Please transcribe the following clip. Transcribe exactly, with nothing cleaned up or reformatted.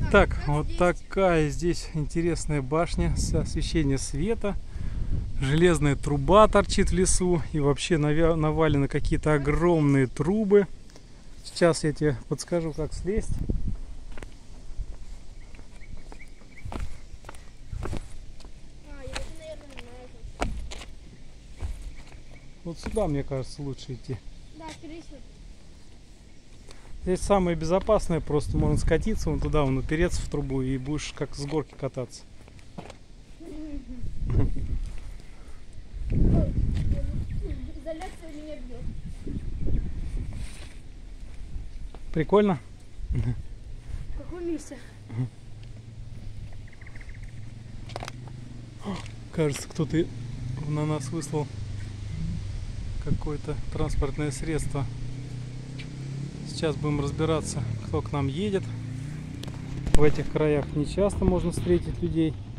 Итак, вот такая здесь интересная башня с освещением света. Железная труба торчит в лесу. И вообще навалены какие-то огромные трубы. Сейчас я тебе подскажу, как слезть. Вот сюда, мне кажется, лучше идти. Да, пересюда. Здесь самое безопасное, просто можно скатиться вон туда, вон упереться в трубу и будешь как с горки кататься. Изоляция меня бьет. Прикольно? В каком месте? Кажется, кто-то на нас выслал какое-то транспортное средство. Сейчас будем разбираться, кто к нам едет. В этих краях не часто можно встретить людей.